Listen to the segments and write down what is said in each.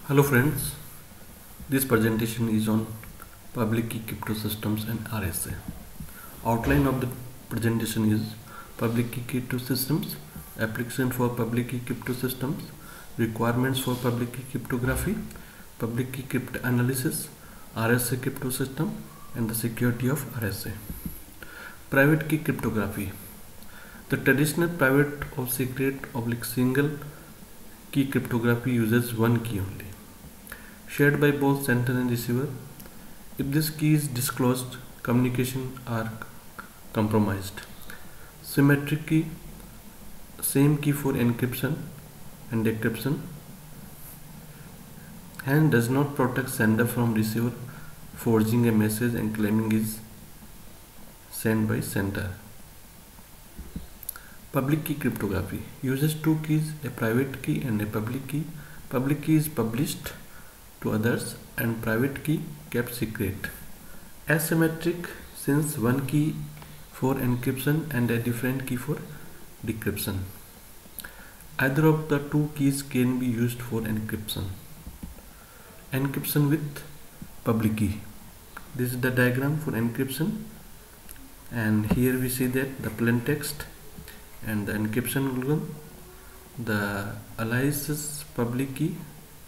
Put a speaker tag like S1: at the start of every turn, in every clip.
S1: Hello friends, this presentation is on public key cryptosystems and RSA. Outline of the presentation is public key cryptosystems, application for public key cryptosystems, requirements for public key cryptography, public key cryptanalysis, RSA cryptosystem and the security of RSA. Private key cryptography. The traditional private or secret single key cryptography uses one key only, shared by both sender and receiver. If this key is disclosed, communication are compromised. Symmetric key, same key for encryption and decryption, and does not protect sender from receiver forging a message and claiming is sent by sender. Public key cryptography uses two keys, a private key and a public key. Public key is published to others and private key kept secret. Asymmetric, since one key for encryption and a different key for decryption. Either of the two keys can be used for encryption. Encryption with public key. This is the diagram for encryption, and here we see that the plain text and the encryption algorithm, the aliases public key.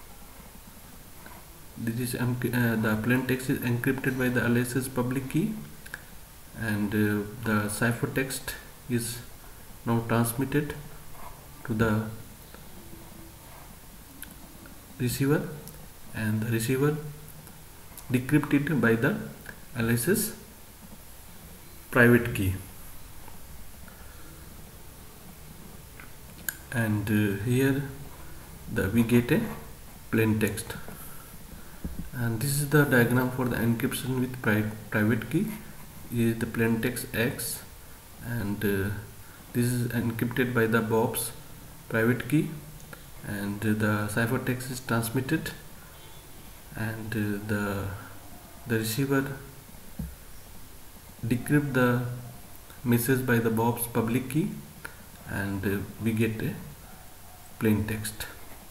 S1: This is the plain text is encrypted by the aliases public key, and the ciphertext is now transmitted to the receiver, and the receiver decrypted by the aliases private key. And here we get a plain text, and this is the diagram for the encryption with private key. Is the plain text X, and this is encrypted by the Bob's private key, and the ciphertext is transmitted, and the receiver decrypt the message by the Bob's public key, and we get a plain text.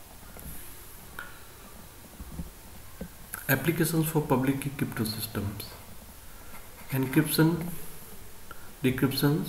S1: Applications for public key cryptosystems: encryption, decryptions.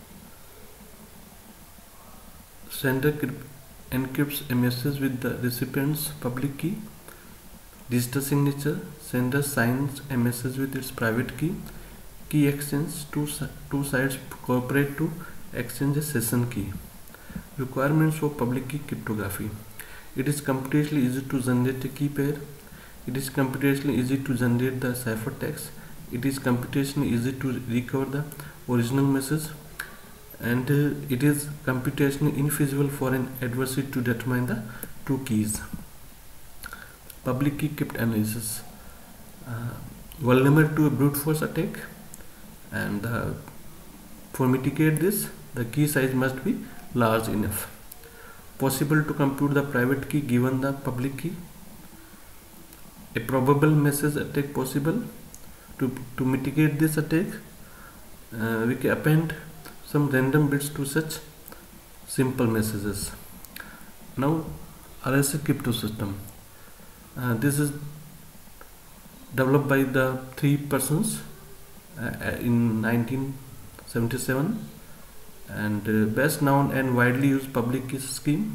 S1: Sender encrypts a message with the recipient's public key. Digital signature. Sender signs a message with its private key. Key exchange. Two sides cooperate to exchange a session key. Requirements for public key cryptography: it is computationally easy to generate a key pair. It is computationally easy to generate the ciphertext. It is computationally easy to recover the original message, and it is computationally infeasible for an adversary to determine the two keys. Public key cryptanalysis, vulnerable to a brute force attack, and for mitigate this, the key size must be large enough. Possible to compute the private key given the public key. A probable message attack possible. To mitigate this attack, we can append some random bits to such simple messages. Now, RSA cryptosystem. This is developed by the three persons in 1977, and best known and widely used public key scheme,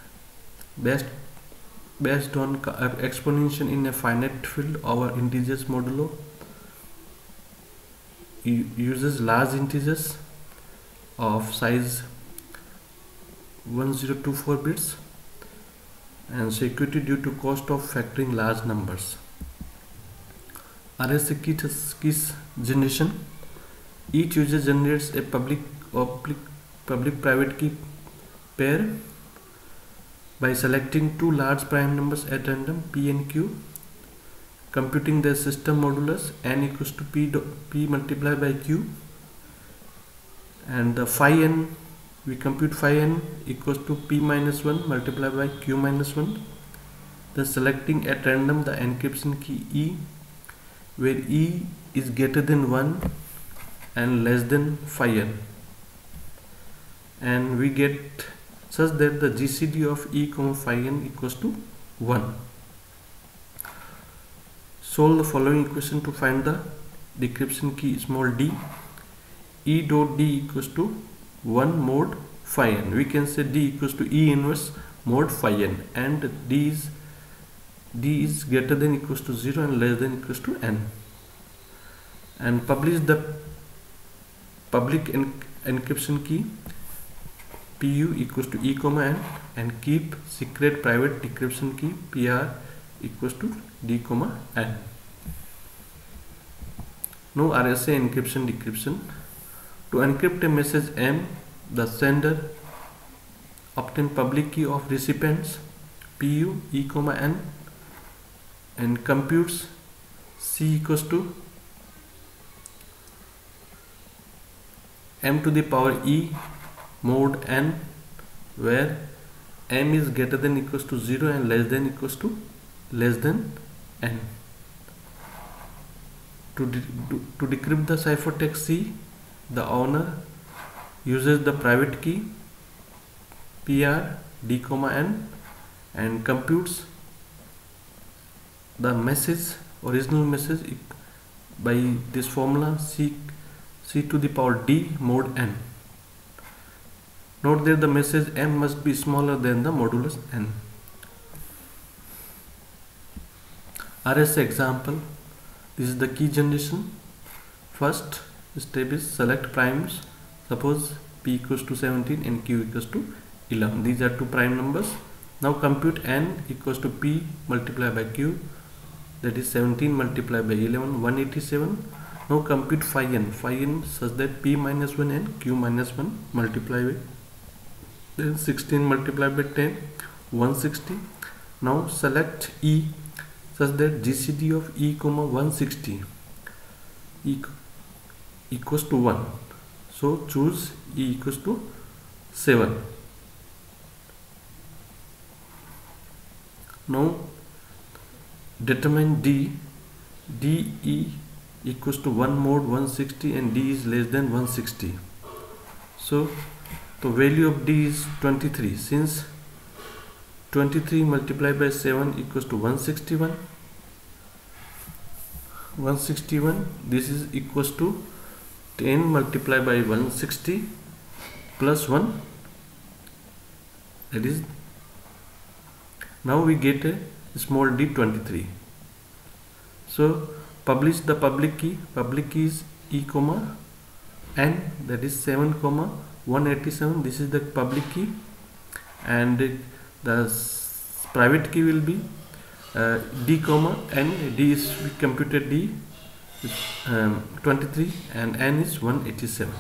S1: based on exponentiation in a finite field over integers modulo. Uses large integers of size 1024 bits, and security due to cost of factoring large numbers. RSA keys generation. Each user generates a public-private key pair by selecting two large prime numbers at random, P and Q, computing their system modulus n equals to P multiplied by Q, and the phi n, we compute phi n equals to P minus 1 multiplied by Q minus 1. Then selecting at random the encryption key E, where E is greater than 1 and less than phi n, and we get such that the GCD of E, phi n equals to 1. Solve the following equation to find the decryption key small d. E dot d equals to 1 mod phi n. We can say d equals to E inverse mod phi n, and d is greater than equals to 0 and less than equals to n. And publish the public encryption key pu equals to E comma n, and keep secret private decryption key pr equals to d comma n. Now RSA encryption decryption. To encrypt a message M, the sender obtain public key of recipients pu E comma n, and computes C equals to m to the power E mod n, where m is greater than equals to 0 and less than equals to less than n. To decrypt the ciphertext C, the owner uses the private key pr d comma n, and computes the message, original message, by this formula c to the power d mod n. Note that the message m must be smaller than the modulus n. RSA example. This is the key generation. First step is select primes. Suppose p equals to 17 and q equals to 11. These are two prime numbers. Now compute n equals to p multiplied by q, that is 17 multiplied by 11, 187. Now compute phi n such that p minus 1 and q minus 1 multiply by, then 16 multiplied by 10, 160. Now select e such that GCD of E comma 160 equals to 1. So choose E equals to 7. Now determine D E equals to 1 mod 160 and D is less than 160. So the value of D is 23. Since 23 multiplied by 7 equals to 161. 161. This is equals to 10 multiplied by 160 plus 1. That is, now we get a small d 23. So publish the public key. Public key is E comma n, that is 7 comma 187. This is the public key, and the private key will be d comma n. D is, we computed d is 23 and n is 187.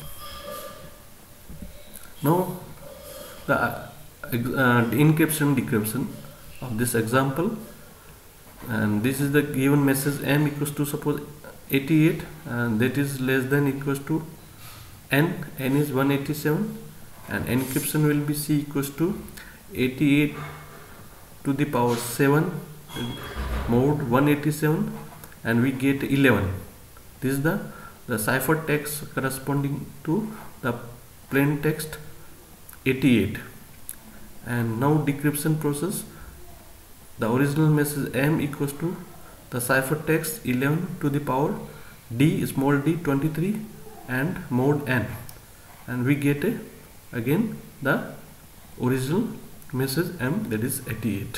S1: Now the encryption decryption of this example, and this is the given message m equals to suppose 88, and that is less than equals to n is 187, and encryption will be c equals to 88 to the power 7 mod 187, and we get 11. This is the cipher text corresponding to the plain text 88. And now decryption process. The original message m equals to the cipher text 11 to the power d small d 23 and mod n, and we get again the original message m, that is 88.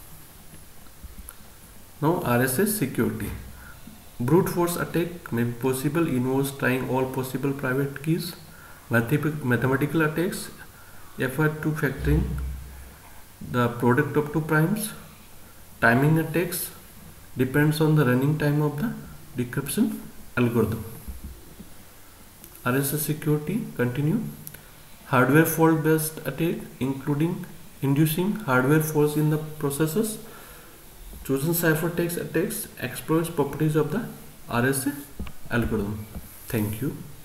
S1: Now RSA security. Brute force attack may be possible, involves trying all possible private keys. Mathematical attacks effort to factoring the product of two primes. Timing attacks depends on the running time of the decryption algorithm. RSA security continue. Hardware fault based attack, including inducing hardware faults in the processors. Chosen ciphertext attacks exploits properties of the RSA algorithm. Thank you.